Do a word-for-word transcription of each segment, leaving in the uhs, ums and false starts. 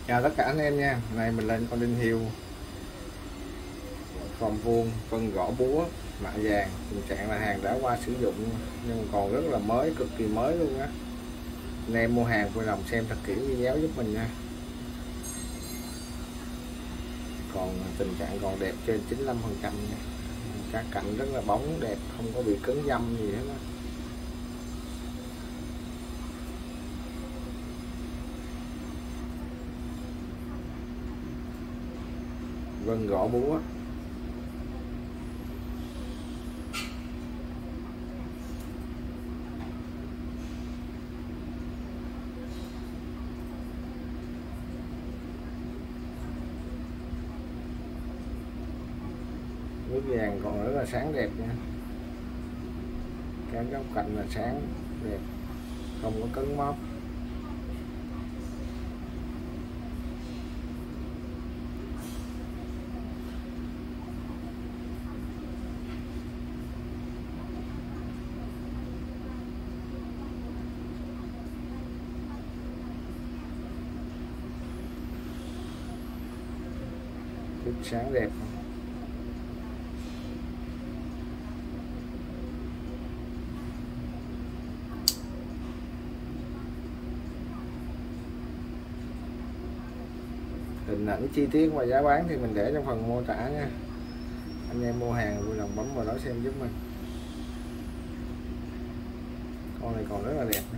Chào tất cả anh em nha. Này mình lên con đinh hiêu form vuông, phân gỗ búa, mạ vàng. Tình trạng là hàng đã qua sử dụng nhưng còn rất là mới, cực kỳ mới luôn á. Anh em mua hàng vui lòng xem thật kỹ video giúp mình nha. Còn tình trạng còn đẹp trên chín mươi lăm phần trăm nha. Các cạnh rất là bóng đẹp, không có bị cứng dăm gì hết á. Vân gỗ búa. Nước vàng còn rất là sáng đẹp nha. Các góc cạnh là sáng đẹp, không có cứng móc. Rất sáng đẹp. Hình ảnh chi tiết và giá bán thì mình để trong phần mô tả nha. Anh em mua hàng vui lòng bấm vào đó xem giúp mình. Con này còn rất là đẹp.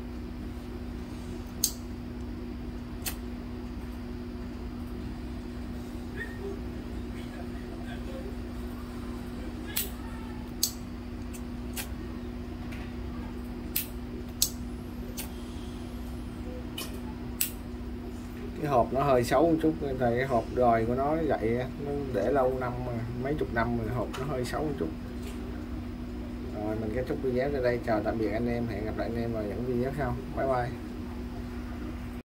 Cái hộp nó hơi xấu một chút, tại cái hộp đòi của nó vậy, nó để lâu năm mấy chục năm rồi, hộp nó hơi xấu một chút. Rồi mình kết thúc video tại đây. Chào tạm biệt anh em, hẹn gặp lại anh em vào những video sau. Bye bye.